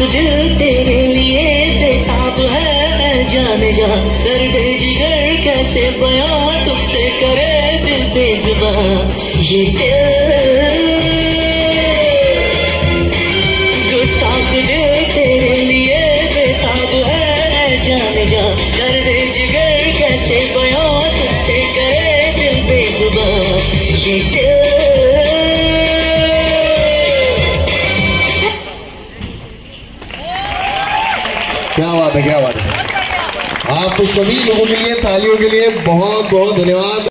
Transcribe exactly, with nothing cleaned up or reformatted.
दिल तेरे लिए बेताब है, जाने जा दर्द जिगर कैसे बयां तुझसे करे दिल बेजुबान। ये दिल गुस्ताख दिल तेरे लिए बेताब है, जाने जा दर्द जिगर कैसे बयां तुझसे करे दिल बेजुबान। ये दिल क्या बात है, क्या बात है। आप सभी लोगों के लिए तालियों के लिए बहुत बहुत धन्यवाद।